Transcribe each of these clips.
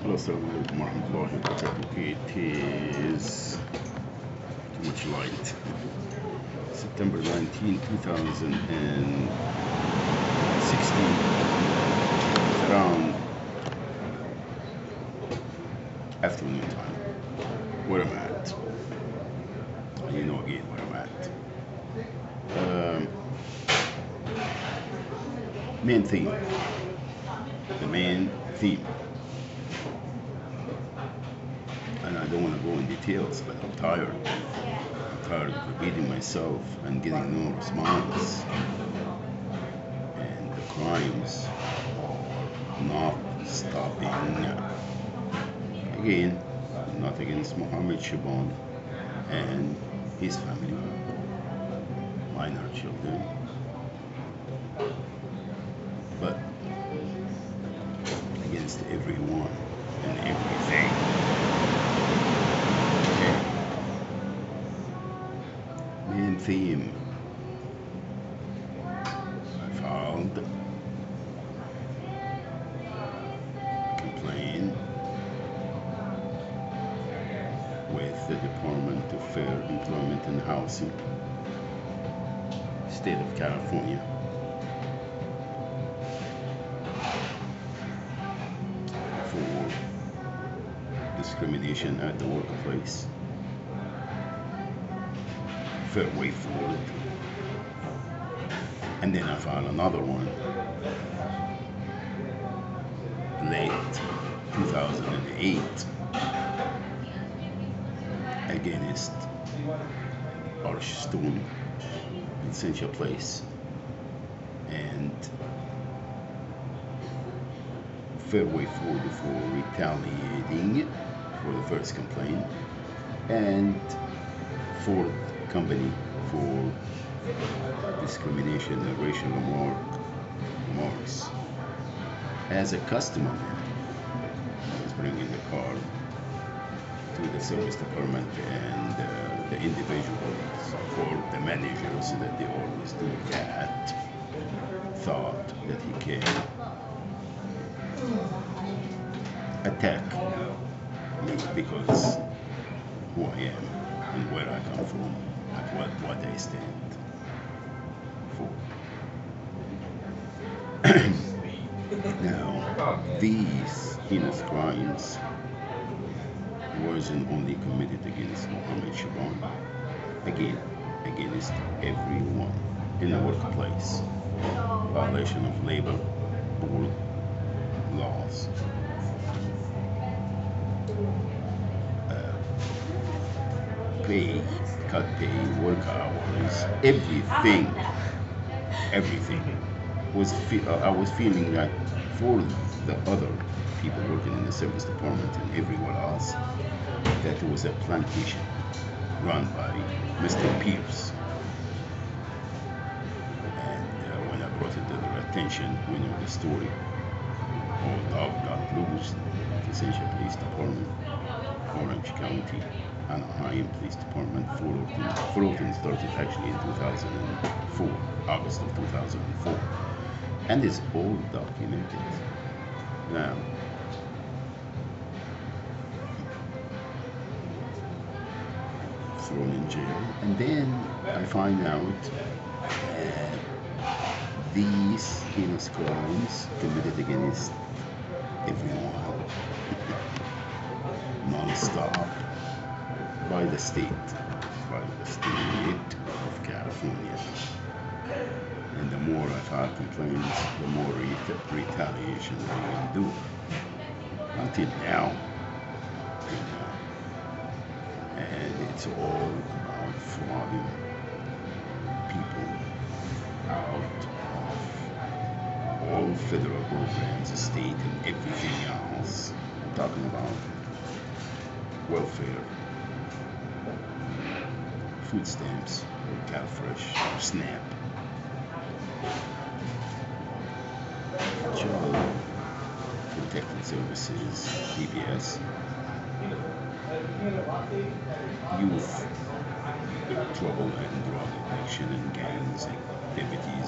Hello, Assalamu alaikum warahmatullahi wabarakatuh. It is too much light. September 19, 2016. It's around afternoon time. Where I'm at. You know again where I'm at. Main theme. The main theme. And I don't want to go in details, but I'm tired. I'm tired of repeating myself and getting no response. And the crimes are not stopping. Again, not against Mohammed Shaban and his family, minor children, but against everyone and everything. Main theme. I filed complaint with the Department of Fair Employment and Housing, State of California, for discrimination at the workplace. Fair way forward. And then I filed another one late 2008 against Archstone in Central Place, and fair way forward for retaliating for the first complaint, and Ford Company for discrimination and racial remarks. As a customer, I was bringing the car to the service department, and the individuals, or the managers that they always do that, thought that he can attack me because who I am and where I come from and what I stand for. Now, these heinous crimes wasn't only committed against Mohammed Shaban, again, against everyone in the workplace. Violation of labor board laws. Pay, cut pay, work hours, everything was. I was feeling that for the other people working in the service department and everyone else, that it was a plantation run by Mr. Pierce. And when I brought it to their attention, we know the story. All dog got loose to Central Police Department, Orange County, Anaheim Police Department. Fullerton started actually in 2004, August of 2004. And it's all documented. Now, thrown in jail. And then I find out that these heinous crimes committed against everyone, non-stop, by the state of California. And the more I file complaints, the more retaliation they will do. Until now. And it's all about frauding people out of all federal programs, state, and everything else. I'm talking about welfare, food stamps, or CalFresh, or SNAP, Child Protective Services, DPS, youth trouble and drug addiction and gangs activities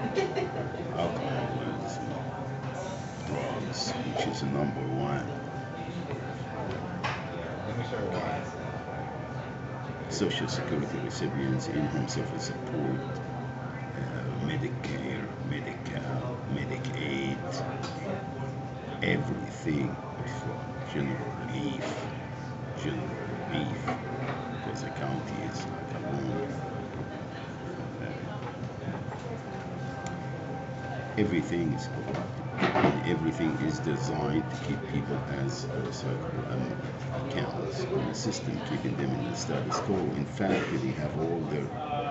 and alcoholism, drugs, which is number one Social Security recipients in home service support, Medicare, Medi-Cal, Medicaid, everything from general relief, because the county is like a loan. Everything is corrupted, and everything is designed to keep people as accounts in the system, keeping them in the status quo. In fact, they have all their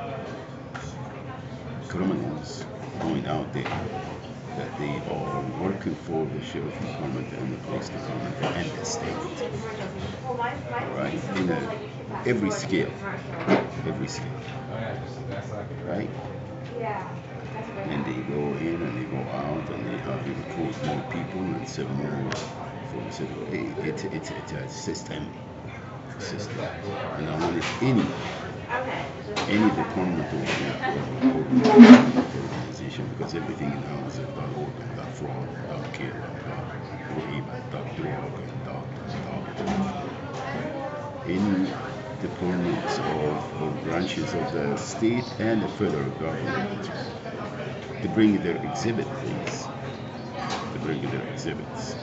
criminals going out there that they are working for the sheriff department and the police department and the state. Right? In every scale. Right? And they go in and they go out and they have to recruit more people and sell more pharmaceutical. It's a system. And I want any department or organization, because everything now is about organ, about fraud, about care, about rape, about drug, about any departments or branches of the state and the federal government to bring their exhibit, please. To bring their exhibits.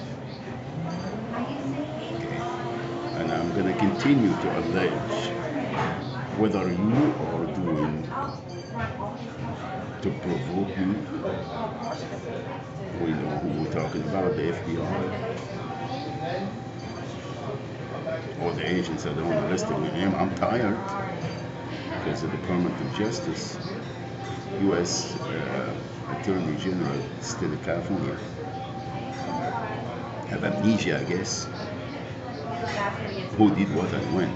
Okay. And I'm going to continue to allege whether you are doing to provoke me. We know who we're talking about, the FBI. Or the agents that are arrested with him. I'm tired because the Department of Justice, U.S. Attorney General, State of California, have amnesia, I guess. Who did what and when?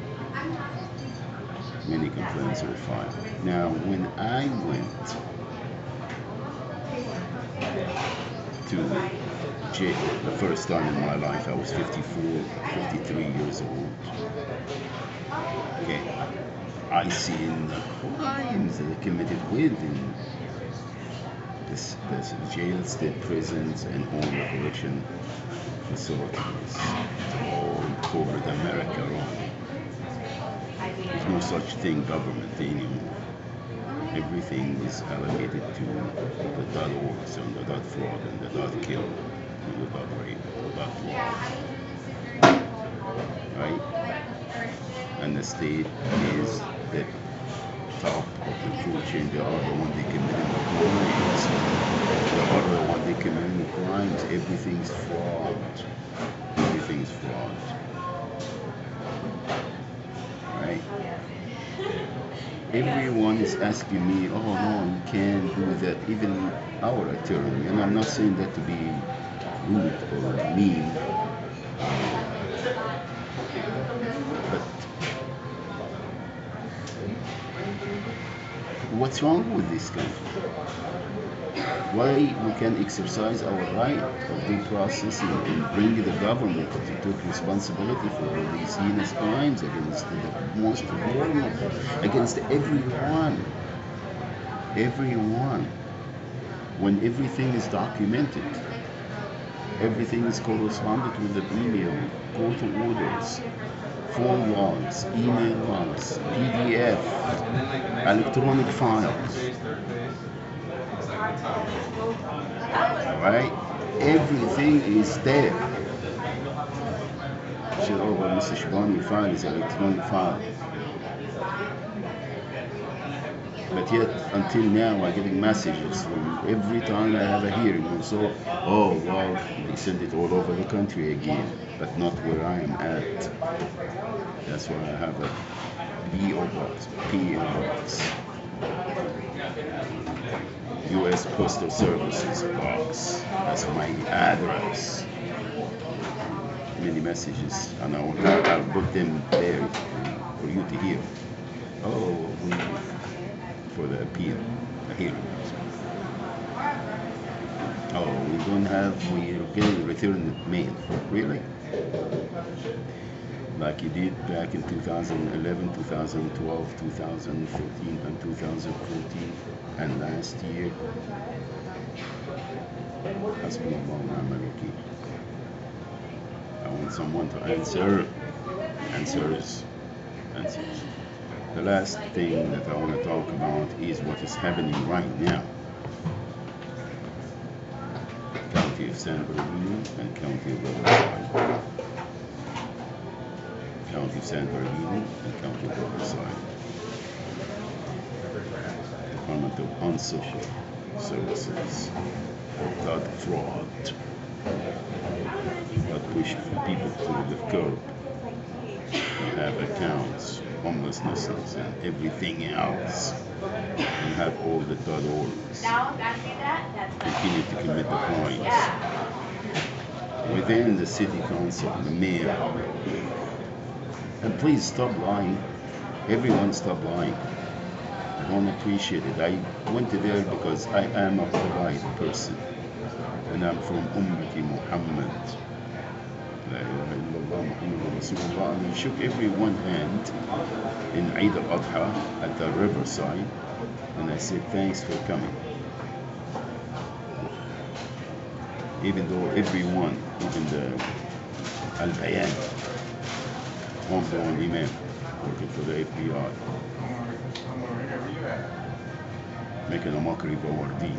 Many complaints are filed. Now, when I went to jail the first time in my life, I was 53 years old. Okay. I seen the crimes that are committed within this jail, state prisons, and home correction facilities all over America. There's no such thing government anymore. Everything is allocated to the .orgs and the .fraud and the .kill and the .rape, the .law. Right? And the state is the top of the food chain. They are the one they committing the crimes. They are the one they committing the crimes. Everything's fraud. Everything's fraud. Right? Everyone is asking me, oh no, you can't do that. Even our attorney, and I'm not saying that to be rude or mean, but what's wrong with this country? Why we can exercise our right of due process and bring the government to take responsibility for all these heinous crimes against the most vulnerable, against everyone, when everything is documented, everything is corresponded with the email, court orders, phone logs, email logs, PDF, electronic files. Alright? Everything is there. She said, oh, well, Mr. Shabani, file is an electronic file. But yet, until now, I'm getting messages from every time I have a hearing. And so, oh, well, they send it all over the country again, but not where I am at. That's why I have a PO box. U.S. Postal Services box. That's my address. Many messages, and I'll put them there for you to hear. Oh, for the appeal, the hearing. Oh, we're getting returned mail. Really? Like you did back in 2011, 2012, 2013, and 2014, and last year. حسبنا الله ونعم الوكيل. I find someone to answer. Answers. The last thing that I want to talk about is what is happening right now. County of San Bernardino and County of Riverside. County of San Bernardino and County of Riverside. Department of Unsocial Services that fraud, that push people to the curb, have accounts, homelessness, and everything else, and have all the third orders continue to commit the crimes within the city council, the mayor. And please stop lying. Everyone stop lying. I don't appreciate it. I went there because I am a polite person, and I'm from Ummati Muhammad. La ilaha illallah Muhammad Rasulullah. And I shook everyone's hand in Eid al-Adha at the riverside, and I said thanks for coming. Even though everyone, even the Al-Bayan, homegrown imam, working for the FBI, making a mockery of our deen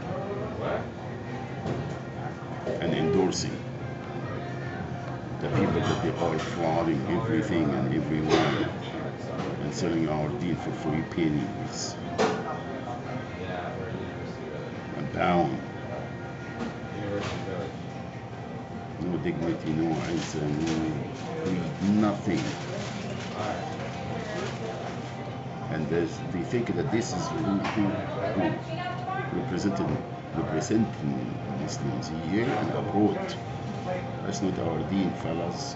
and endorsing the people that they are frauding everything and everyone and selling our deen for 3 pennies. And bound. No dignity, no answer, no greed, nothing. And they think that this is who representing Muslims here and abroad. That's not our deen, fellas.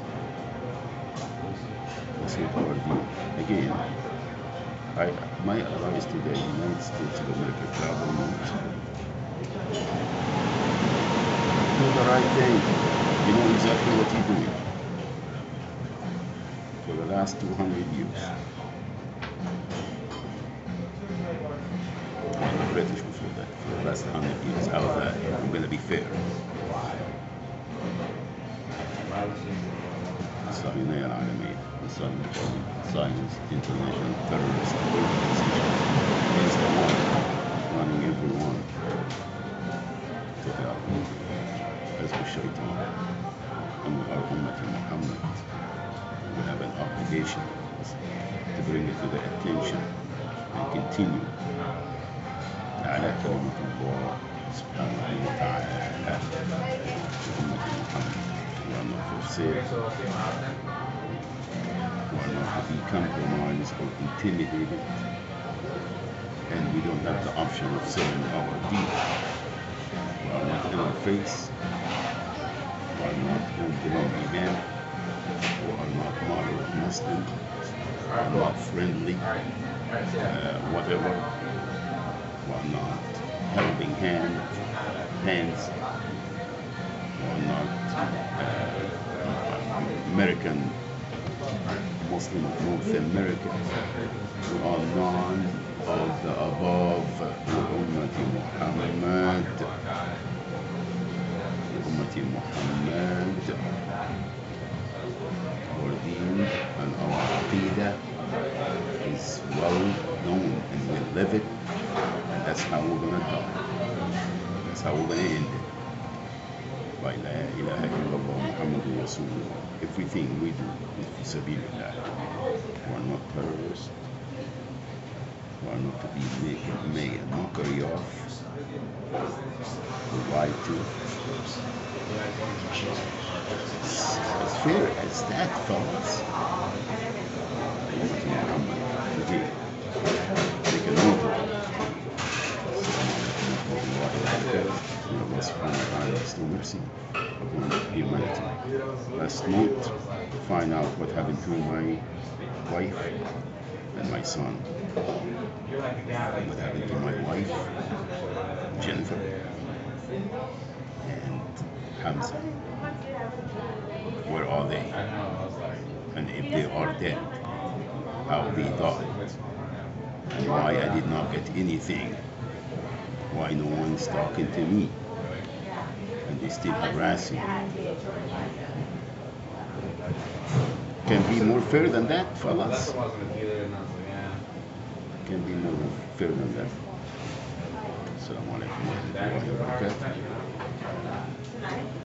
That's not our deen. Again, my advice to the United States of America government: do the right thing. You know exactly what you're doing for the last 200 years. And the British before that, for the last 100 years. How's that? I'm going to be fair. Science العالمية, Science International Terrorist Organization is the one running everyone to hell. As for Shaitan, and we are Ummati Muhammad, we have an obligation to bring it to the attention and continue على كلمة الله سبحانه وتعالى أمة محمد. We are not for sale. We are not to be compromised or intimidated, and we don't have the option of selling our deen. We are not in our face. We are not homegrown imam. We are not moderate Muslim. We are not friendly, whatever. We are not helping hands. We are not American Muslim of North America. We are none of the above. Ummati Muhammad. Ummati Muhammad. Our deen and our aqidah is well known, and we live it, and that's how we're going to die. That's how we're going to end it. La ilaha illallah Muhammadur Rasulullah. Everything we do is fi sabilillah. We are not terrorists. We are not to be made a mockery of. We lie to. As fair as that, fellas. Muhammad. Okay. Take a note of it. Allah subhanahu wa ta'ala bestow mercy upon humanity. Last note, find out what happened to my wife and my son. What happened to my wife, Jennifer, and Hamza. Where are they? And if they are dead, how they died, and why I did not get anything. Why no one's talking to me, and they still harassing me. Can be more fair than that, fellas. Can be more fair than that. Assalamu alaikum wa rahmatullahi wa barakatuh.